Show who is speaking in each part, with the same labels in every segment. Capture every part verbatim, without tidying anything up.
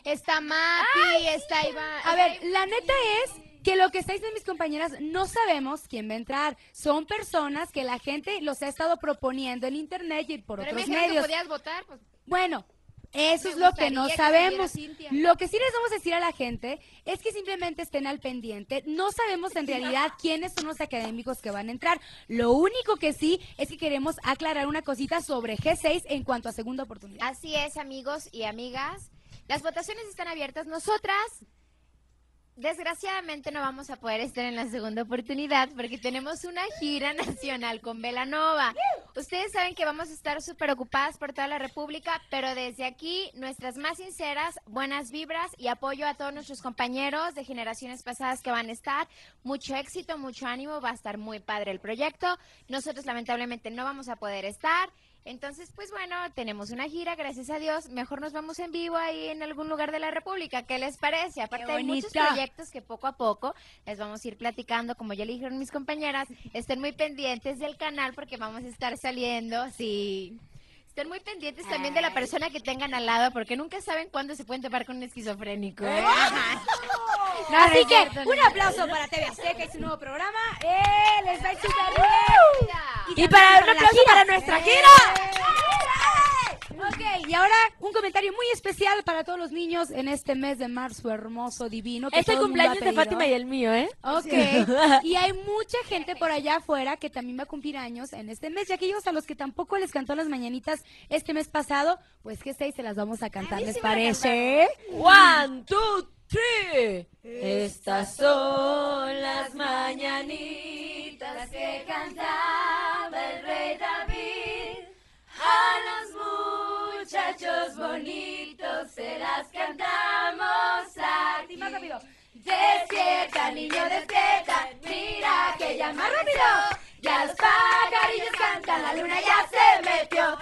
Speaker 1: está Mati, está Iván.
Speaker 2: A ver, la neta es que lo que está diciendo mis compañeras, no sabemos quién va a entrar. Son personas que la gente los ha estado proponiendo en internet y por
Speaker 1: Pero
Speaker 2: otros
Speaker 1: me dijeron
Speaker 2: medios.
Speaker 1: que podías votar, pues.
Speaker 2: Bueno, eso
Speaker 1: Me
Speaker 2: es lo que no
Speaker 1: gustaría que
Speaker 2: sabemos.
Speaker 1: saliera Cintia.
Speaker 2: Lo que sí les vamos a decir a la gente es que simplemente estén al pendiente. No sabemos en realidad quiénes son los académicos que van a entrar. Lo único que sí es que queremos aclarar una cosita sobre G seis en cuanto a segunda oportunidad.
Speaker 1: Así es, amigos y amigas. Las votaciones están abiertas. Nosotras, desgraciadamente, no vamos a poder estar en la segunda oportunidad porque tenemos una gira nacional con Belanova. Ustedes saben que vamos a estar súper ocupadas por toda la República, pero desde aquí, nuestras más sinceras, buenas vibras y apoyo a todos nuestros compañeros de generaciones pasadas que van a estar. Mucho éxito, mucho ánimo, va a estar muy padre el proyecto. Nosotros, lamentablemente, no vamos a poder estar. Entonces, pues bueno, tenemos una gira, gracias a Dios. Mejor nos vamos en vivo ahí en algún lugar de la República. ¿Qué les parece? Aparte, hay muchos proyectos que poco a poco les vamos a ir platicando. Como ya le dijeron mis compañeras, estén muy pendientes del canal porque vamos a estar saliendo, sí. Estén muy pendientes también de la persona que tengan al lado porque nunca saben cuándo se pueden topar con un esquizofrénico. ¿eh?
Speaker 2: No, así no que, cierto, un aplauso para T V Azteca y su nuevo programa. ¡Eh! ¡Les va a chutar bien! Y, y para un aplauso para nuestra gira. Ok, y ahora un comentario muy especial para todos los niños en este mes de marzo hermoso, divino. Que
Speaker 3: es el cumpleaños de Fátima y el mío, ¿eh?
Speaker 2: Ok, y hay mucha gente por allá afuera que también va a cumplir años en este mes, y aquellos a los que tampoco les cantó las mañanitas este mes pasado, pues que seis se las vamos a cantar, ¿les parece?
Speaker 3: One, two, three. Estas son las mañanitas que cantaba el rey David. A los muchachos bonitos se las cantamos aquí.
Speaker 2: Más rápido.
Speaker 3: Despierta, niño, despierta, mira que ya más rápido. Ya los pajarillos cantan, la luna ya se metió.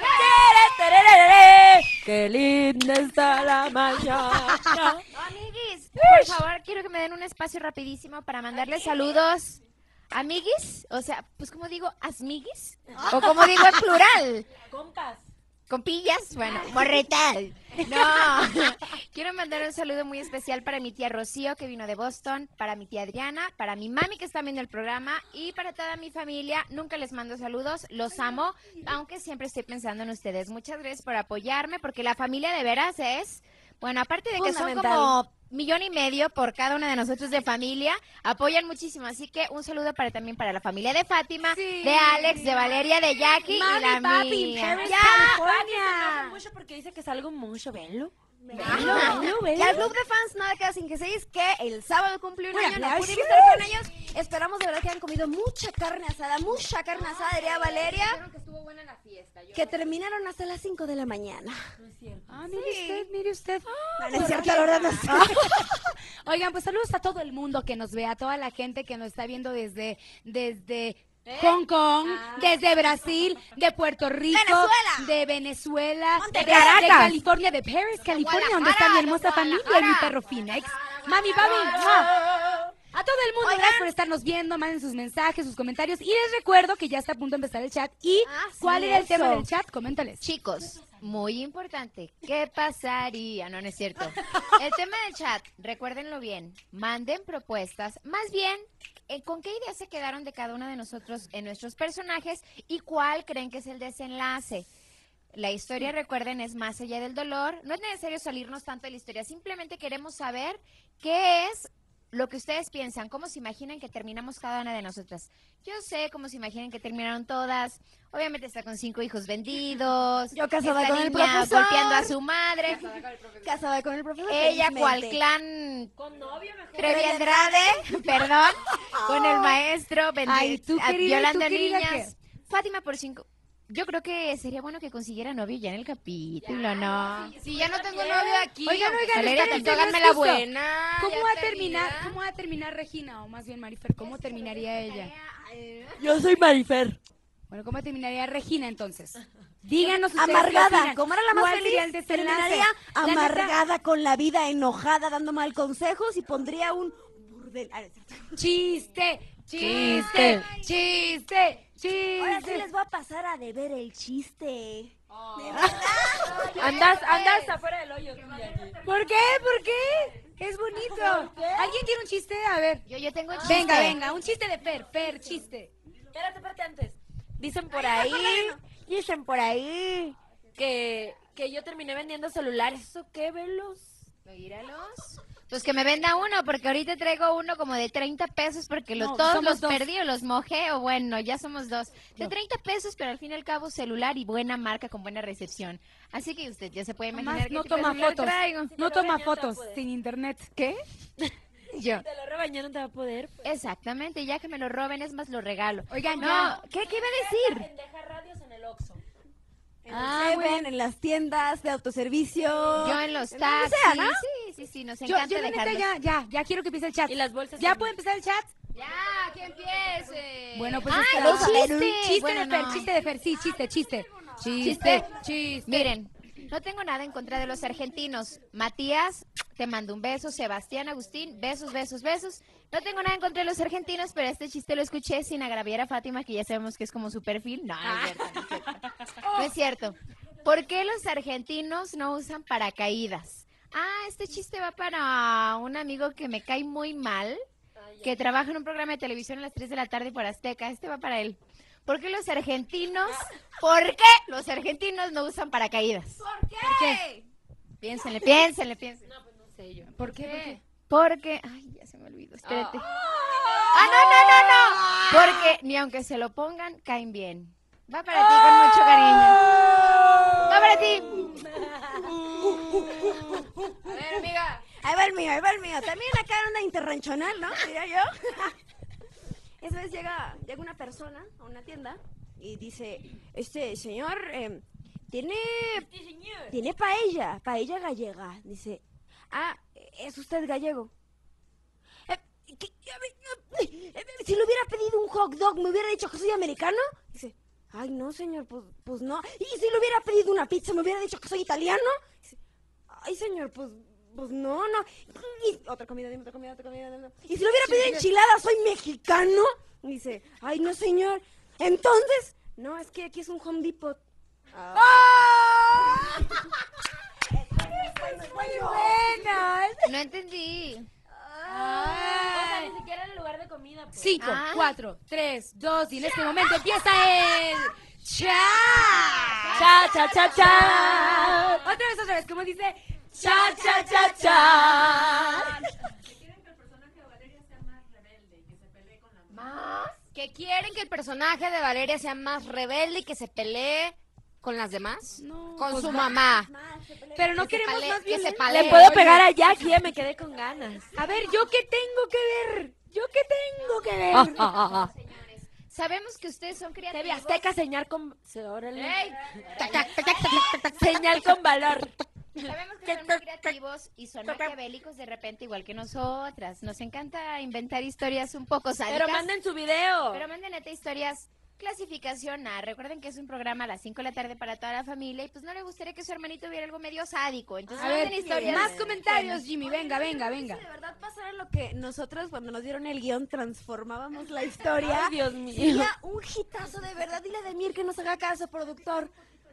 Speaker 3: ¡Qué linda está la mañana!
Speaker 1: Amiguis, por favor, quiero que me den un espacio rapidísimo para mandarles saludos. Amiguis, o sea, pues como digo, asmiguis, o como digo en plural.
Speaker 3: Compas.
Speaker 1: Compillas, bueno, morretal. No, quiero mandar un saludo muy especial para mi tía Rocío, que vino de Boston, para mi tía Adriana, para mi mami, que está viendo el programa, y para toda mi familia. Nunca les mando saludos, los amo, aunque siempre estoy pensando en ustedes. Muchas gracias por apoyarme, porque la familia de veras es, bueno, aparte de que son como millón y medio por cada una de nosotros de familia, apoyan muchísimo, así que un saludo para también para la familia de Fátima, sí, de Alex, de Valeria, de Jackie,
Speaker 2: Mami,
Speaker 1: y la
Speaker 2: papi,
Speaker 1: mía.
Speaker 2: Paris,
Speaker 1: Ya,
Speaker 2: California.
Speaker 3: Mucho porque dice que salgo mucho, venlo.
Speaker 1: Velo, velo, velo.
Speaker 4: Y al club de fans nada queda sin que se dice que el sábado cumple un
Speaker 2: Bueno,
Speaker 4: año, no
Speaker 2: gracias.
Speaker 4: pudimos estar con ellos. Esperamos de verdad que hayan comido mucha carne asada, mucha carne asada, diría Valeria.
Speaker 1: Que estuvo buena la fiesta. Yo
Speaker 4: Que terminaron hasta las cinco de la mañana.
Speaker 2: Ah, mire usted, mire usted.
Speaker 4: No, no es cierto, la verdad no sé.
Speaker 2: Oigan, pues saludos a todo el mundo que nos ve, a toda la gente que nos está viendo desde, desde Hong Kong, ah. desde Brasil, de Puerto Rico,
Speaker 4: Venezuela.
Speaker 2: de Venezuela,
Speaker 4: Monte
Speaker 2: de,
Speaker 4: Caracas.
Speaker 2: de California, de Paris, California, donde está mi hermosa familia y mi perro Phoenix. Mami, papi, ¡mua! A todo el mundo,
Speaker 4: Oigan.
Speaker 2: gracias por estarnos viendo, manden sus mensajes, sus comentarios, y les recuerdo que ya está a punto de empezar el chat. ¿Y
Speaker 4: Ah, sí,
Speaker 2: cuál era el
Speaker 4: eso.
Speaker 2: tema del chat? Coméntales.
Speaker 1: Chicos, muy importante, ¿qué pasaría? No, no es cierto. El tema del chat, recuérdenlo bien, manden propuestas, más bien, eh, ¿con qué ideas se quedaron de cada uno de nosotros en nuestros personajes y cuál creen que es el desenlace? La historia, recuerden, es más allá del dolor, no es necesario salirnos tanto de la historia, simplemente queremos saber qué es lo que ustedes piensan, cómo se imaginan que terminamos cada una de nosotras. Yo sé cómo se imaginan que terminaron todas. Obviamente está con cinco hijos vendidos.
Speaker 4: Yo casada
Speaker 1: esta
Speaker 4: con el
Speaker 1: niña
Speaker 4: profesor.
Speaker 1: golpeando a su madre.
Speaker 4: Casada con el profesor.
Speaker 1: Ella,
Speaker 4: felizmente.
Speaker 1: cual clan
Speaker 3: Con novio mejor.
Speaker 1: Trevi Andrade, perdón, con el maestro, vendi-
Speaker 2: Ay, tú,
Speaker 1: a-
Speaker 2: querida,
Speaker 1: violando
Speaker 2: tú, querida,
Speaker 1: niñas. Fátima por cinco. Yo creo que sería bueno que consiguiera novio ya en el capítulo, ¿no?
Speaker 5: Si ya no tengo novio aquí.
Speaker 2: Oigan, oigan,
Speaker 1: Valeria,
Speaker 2: espérense,
Speaker 1: tantito, háganme
Speaker 2: no es
Speaker 1: la
Speaker 2: justo.
Speaker 1: buena.
Speaker 2: ¿Cómo
Speaker 5: ya
Speaker 2: va a
Speaker 5: está
Speaker 2: terminar,
Speaker 5: herida.
Speaker 2: cómo va a terminar Regina, o más bien Marifer? ¿Cómo terminaría ella?
Speaker 3: Yo soy Marifer.
Speaker 2: Bueno, ¿cómo terminaría Regina entonces? Díganos ustedes qué
Speaker 4: Amargada,
Speaker 2: opinan.
Speaker 4: como era la más
Speaker 2: ¿Cuál
Speaker 4: feliz,
Speaker 2: sería el desenlace?
Speaker 4: terminaría
Speaker 2: La neta-
Speaker 4: amargada con la vida, enojada, dando mal consejos y pondría un burdel. Ah, no es cierto.
Speaker 2: Chiste, chiste, chiste,
Speaker 4: Ahora sí
Speaker 2: chiste.
Speaker 4: les va a pasar a deber el chiste.
Speaker 3: Andas, andas afuera del hoyo.
Speaker 2: ¿Por qué? ¿Por qué? Es bonito. ¿Alguien tiene un chiste? A ver.
Speaker 1: Yo, yo tengo un chiste.
Speaker 2: Venga, venga, un chiste de Fer, Fer, chiste.
Speaker 3: Espérate, espérate antes. Dicen por ahí, dicen por ahí que, que yo terminé vendiendo celulares. ¿Eso qué, velos?
Speaker 1: Míralos. Pues que me venda uno, porque ahorita traigo uno como de treinta pesos, porque los,
Speaker 2: No,
Speaker 1: todos
Speaker 2: somos
Speaker 1: los
Speaker 2: dos.
Speaker 1: perdí o los mojé, o bueno, ya somos dos. De
Speaker 2: No.
Speaker 1: treinta pesos, pero al fin y al cabo celular y buena marca con buena recepción. Así que usted ya se puede imaginar
Speaker 2: Además,
Speaker 1: qué
Speaker 2: no
Speaker 1: tipo de
Speaker 2: toma
Speaker 1: celular
Speaker 2: fotos.
Speaker 1: traigo.
Speaker 2: No toma
Speaker 3: regañan,
Speaker 2: fotos
Speaker 3: no puede.
Speaker 2: sin internet.
Speaker 1: ¿Qué? Yo.
Speaker 3: Te lo rebañaron, te va a poder.
Speaker 1: Exactamente, ya que me lo roben, es más, lo regalo.
Speaker 2: Oigan,
Speaker 1: No,
Speaker 2: ya.
Speaker 1: ¿qué, qué iba a decir?
Speaker 3: Deja radios en el Oxxo.
Speaker 4: En
Speaker 1: Ah,
Speaker 4: el
Speaker 1: muy
Speaker 4: Seven, en las tiendas de autoservicio.
Speaker 1: Yo en los
Speaker 4: en donde
Speaker 1: taxis.
Speaker 4: sea, ¿no?
Speaker 1: Sí, sí, sí, nos
Speaker 2: Yo,
Speaker 1: encanta
Speaker 2: yo la neta
Speaker 1: dejarlos.
Speaker 2: ya, ya, ya quiero que empiece el chat.
Speaker 3: Y las bolsas
Speaker 2: ¿Ya
Speaker 3: también.
Speaker 2: puede empezar el chat?
Speaker 1: Ya, que empiece.
Speaker 2: Bueno, pues
Speaker 1: ¡Ay,
Speaker 2: espera.
Speaker 1: un chiste!
Speaker 2: Chiste
Speaker 1: Bueno,
Speaker 2: de Fer,
Speaker 1: no.
Speaker 2: chiste de Fer, sí, chiste, chiste.
Speaker 1: ¿Chiste?
Speaker 2: Chiste, chiste.
Speaker 1: Miren, no tengo nada en contra de los argentinos. Matías, te mando un beso. Sebastián, Agustín, besos, besos, besos. No tengo nada en contra de los argentinos, pero este chiste lo escuché sin agraviar a Fátima, que ya sabemos que es como su perfil. No, no es cierto, no es cierto. No es cierto. ¿Por qué los argentinos no usan paracaídas? Ah, este chiste va para un amigo que me cae muy mal, que trabaja en un programa de televisión a las tres de la tarde por Azteca. Este va para él. ¿Por qué los argentinos, por qué los argentinos no usan paracaídas?
Speaker 4: ¿Por qué?
Speaker 2: ¿Por qué?
Speaker 1: Piénsenle, piénsenle, piénsenle.
Speaker 3: No, pues no sé yo.
Speaker 2: ¿Por qué? ¿Por qué?
Speaker 1: Porque, ay, ya se me olvidó, espérate. Ah, no, no, no, no. Porque ni aunque se lo pongan, caen bien. Va para ti con mucho cariño. Va para ti. A ver, amiga.
Speaker 4: Ahí va el mío, ahí va el mío. También acá anda interranchonal, ¿no? Diría yo. Esa vez llega, llega una persona a una tienda y dice, este señor, eh, tiene, tiene paella, paella gallega. Dice, ah, ¿es usted gallego? Eh, ¿qué- a ver, eh, si le hubiera pedido un hot dog, ¿me hubiera dicho que soy americano? Dice, ay, no, señor, pues, pues no. ¿Y si le hubiera pedido una pizza, me hubiera dicho que soy italiano? Dice, ay, señor, pues, pues no, no. Y otra comida, dime otra comida, otra comida. No. Y si le hubiera pedido enchilada, ¿soy mexicano? Dice, ay, no, señor. Entonces, no, es que aquí es un Home Depot. Ah.
Speaker 1: No entendí.
Speaker 3: O sea, ni siquiera en el lugar de comida. Pues.
Speaker 2: Cinco,
Speaker 1: Ah.
Speaker 2: cuatro, tres, dos, y en este momento empieza el chat.
Speaker 3: Cha, cha, cha, cha.
Speaker 2: Otra vez, otra vez, como dice
Speaker 3: Cha, cha, cha, cha.
Speaker 1: ¿Más?
Speaker 5: ¿Que quieren que el personaje de Valeria sea más rebelde y que se pelee con las demás?
Speaker 2: No,
Speaker 5: con
Speaker 2: pues
Speaker 5: su
Speaker 2: va-
Speaker 5: mamá.
Speaker 2: Pero no
Speaker 5: Que se
Speaker 2: queremos
Speaker 5: pale-
Speaker 2: más
Speaker 5: que se
Speaker 2: violencia.
Speaker 5: palee.
Speaker 3: Le puedo pegar a Jackie, ya me quedé con ganas.
Speaker 2: A ver, ¿yo qué tengo que ver? ¿Yo qué tengo que ver?
Speaker 3: Ah, ah, ah, ah.
Speaker 1: Señores, sabemos que ustedes son
Speaker 3: T V
Speaker 1: creativos.
Speaker 3: Azteca, señal con... se- órale.
Speaker 1: ¡Ey!
Speaker 3: Señal con valor.
Speaker 1: Sabemos que son muy creativos y son maquiavélicos de repente, igual que nosotras. Nos encanta inventar historias un poco sádicas.
Speaker 3: Pero manden su video.
Speaker 1: Pero manden neta historias clasificación A. Recuerden que es un programa a las cinco de la tarde para toda la familia y pues no le gustaría que su hermanito viera algo medio sádico. Entonces
Speaker 2: A ver,
Speaker 1: manden historias.
Speaker 2: más comentarios, Jimmy, venga, venga, venga.
Speaker 4: Si de verdad pasara lo que nosotros cuando nos dieron el guión transformábamos la historia,
Speaker 3: Ay, Dios mío.
Speaker 4: sería un hitazo de verdad. Dile a Demir que nos haga caso, productor.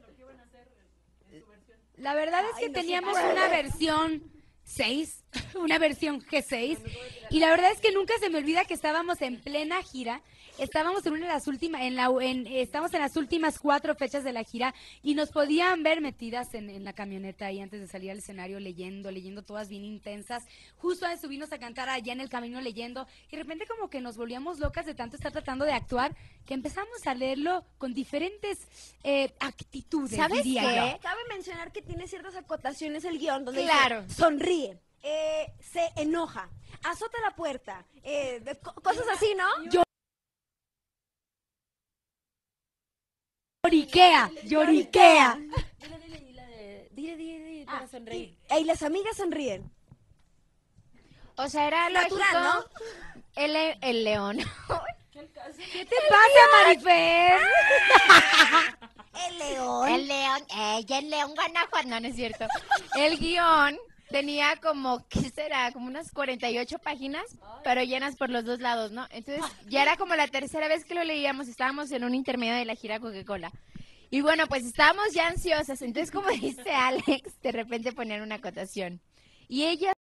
Speaker 2: La verdad es
Speaker 4: Ay,
Speaker 2: que
Speaker 4: no se
Speaker 2: teníamos
Speaker 4: puede.
Speaker 2: una versión seis, una versión G seis, y la verdad es que nunca se me olvida que estábamos en plena gira, estábamos en una de las últimas, en la, en, estamos en las últimas cuatro fechas de la gira y nos podían ver metidas en, en la camioneta ahí antes de salir al escenario leyendo, leyendo todas bien intensas, justo antes de subirnos a cantar allá en el camino leyendo, y de repente como que nos volvíamos locas de tanto estar tratando de actuar, que empezamos a leerlo con diferentes eh, actitudes,
Speaker 1: ¿Sabes
Speaker 2: diría
Speaker 1: qué?
Speaker 2: yo.
Speaker 4: Cabe mencionar que tiene ciertas acotaciones el guión donde
Speaker 1: Claro.
Speaker 4: dice, sonríe, eh, se enoja, azota la puerta, eh, de co- cosas así, ¿no?
Speaker 2: Lloriquea, lloriquea.
Speaker 3: Dile, dile, dile, de- dile, dile, dile,
Speaker 4: Ah,
Speaker 3: para sonreír.
Speaker 4: y, y las amigas sonríen.
Speaker 1: O sea, era
Speaker 4: Natural,
Speaker 1: lógico. El, le- el león.
Speaker 2: ¿Qué te pasa, Marifer?
Speaker 4: El león.
Speaker 1: El león. Ella, el león Guanajuato. No, no es cierto. El guión tenía como, ¿qué será? Como unas cuarenta y ocho páginas, pero llenas por los dos lados, ¿no? Entonces, ya era como la tercera vez que lo leíamos. Estábamos en un intermedio de la gira Coca-Cola. Y bueno, pues estábamos ya ansiosas, entonces como dice Alex, de repente ponían una acotación. Y ella